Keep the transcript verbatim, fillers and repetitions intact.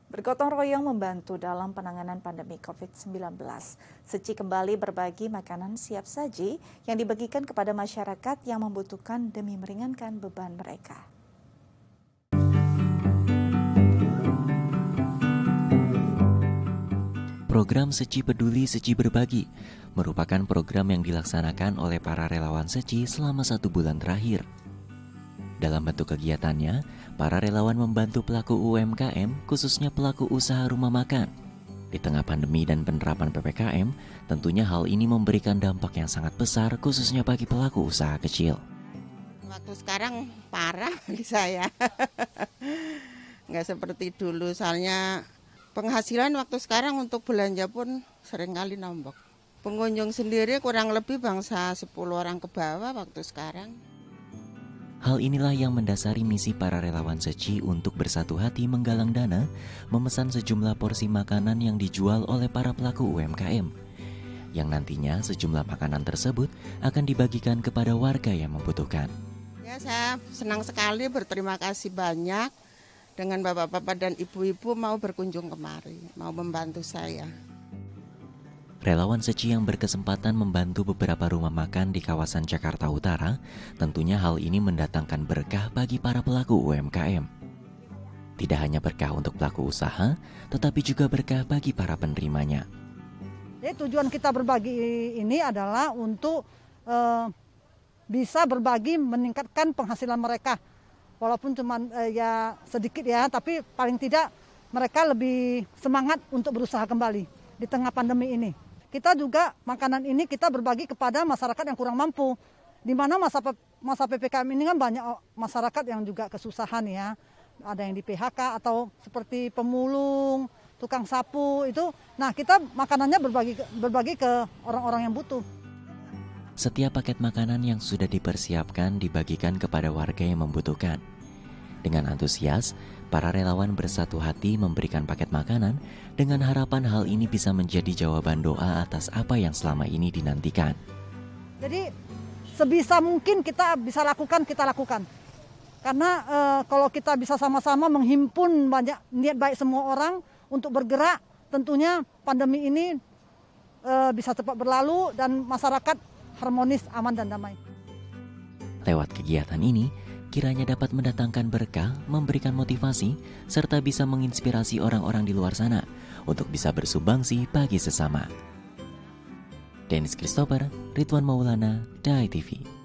Bergotong royong membantu dalam penanganan pandemi covid sembilan belas. Seci kembali berbagi makanan siap saji yang dibagikan kepada masyarakat yang membutuhkan demi meringankan beban mereka. Program Seci Peduli Seci Berbagi merupakan program yang dilaksanakan oleh para relawan Seci selama satu bulan terakhir. Dalam bentuk kegiatannya, para relawan membantu pelaku U M K M, khususnya pelaku usaha rumah makan. Di tengah pandemi dan penerapan P P K M, tentunya hal ini memberikan dampak yang sangat besar, khususnya bagi pelaku usaha kecil. Waktu sekarang parah bagi saya, nggak seperti dulu. Soalnya penghasilan waktu sekarang untuk belanja pun seringkali nombok. Pengunjung sendiri kurang lebih bangsa sepuluh orang ke bawah waktu sekarang. Hal inilah yang mendasari misi para relawan Seci untuk bersatu hati menggalang dana, memesan sejumlah porsi makanan yang dijual oleh para pelaku U M K M. Yang nantinya sejumlah makanan tersebut akan dibagikan kepada warga yang membutuhkan. Ya, saya senang sekali, berterima kasih banyak dengan bapak-bapak dan ibu-ibu mau berkunjung kemari, mau membantu saya. Relawan Seci yang berkesempatan membantu beberapa rumah makan di kawasan Jakarta Utara, tentunya hal ini mendatangkan berkah bagi para pelaku U M K M. Tidak hanya berkah untuk pelaku usaha, tetapi juga berkah bagi para penerimanya. Jadi tujuan kita berbagi ini adalah untuk eh, bisa berbagi meningkatkan penghasilan mereka. Walaupun cuma eh, ya sedikit ya, tapi paling tidak mereka lebih semangat untuk berusaha kembali di tengah pandemi ini. Kita juga makanan ini kita berbagi kepada masyarakat yang kurang mampu. Di mana masa masa P P K M ini kan banyak masyarakat yang juga kesusahan ya. Ada yang di P H K atau seperti pemulung, tukang sapu itu. Nah, kita makanannya berbagi berbagi ke orang-orang yang butuh. Setiap paket makanan yang sudah dipersiapkan dibagikan kepada warga yang membutuhkan. Dengan antusias, para relawan bersatu hati memberikan paket makanan dengan harapan hal ini bisa menjadi jawaban doa atas apa yang selama ini dinantikan. Jadi sebisa mungkin kita bisa lakukan, kita lakukan. Karena e, kalau kita bisa sama-sama menghimpun banyak niat baik semua orang untuk bergerak, tentunya pandemi ini e, bisa cepat berlalu dan masyarakat harmonis, aman dan damai. Lewat kegiatan ini, kiranya dapat mendatangkan berkah, memberikan motivasi, serta bisa menginspirasi orang-orang di luar sana untuk bisa bersumbangsi bagi sesama. Dennis Christopher, Ridwan Maulana, D A I T V.